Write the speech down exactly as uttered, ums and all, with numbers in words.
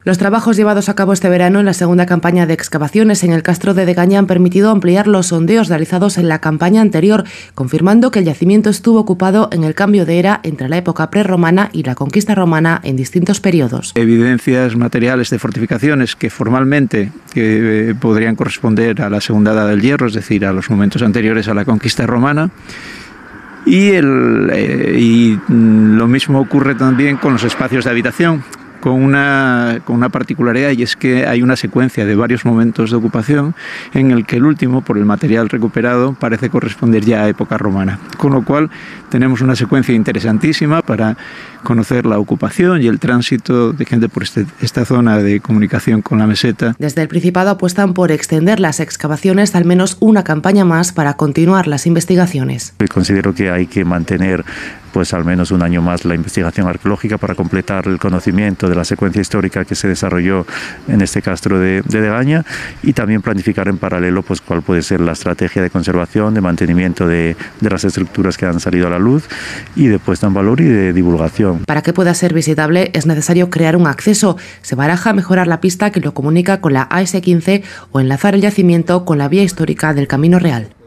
Los trabajos llevados a cabo este verano en la segunda campaña de excavaciones en el Castro de Degaña han permitido ampliar los sondeos realizados en la campaña anterior, confirmando que el yacimiento estuvo ocupado en el cambio de era entre la época prerromana y la conquista romana en distintos periodos. Evidencias materiales de fortificaciones que formalmente que, eh, podrían corresponder a la segunda edad del hierro, es decir, a los momentos anteriores a la conquista romana. Y, el, eh, y lo mismo ocurre también con los espacios de habitación, con una, con una particularidad, y es que hay una secuencia de varios momentos de ocupación en el que el último, por el material recuperado, parece corresponder ya a época romana. Con lo cual tenemos una secuencia interesantísima para conocer la ocupación y el tránsito de gente por este, esta zona de comunicación con la meseta. Desde el Principado apuestan por extender las excavaciones al menos una campaña más para continuar las investigaciones. Considero que hay que mantener pues al menos un año más la investigación arqueológica para completar el conocimiento de la secuencia histórica que se desarrolló en este castro de, de Degaña, y también planificar en paralelo pues cuál puede ser la estrategia de conservación, de mantenimiento de, de las estructuras que han salido a la luz y de puesta en valor y de divulgación. Para que pueda ser visitable es necesario crear un acceso. Se baraja mejorar la pista que lo comunica con la A S quince o enlazar el yacimiento con la vía histórica del Camino Real.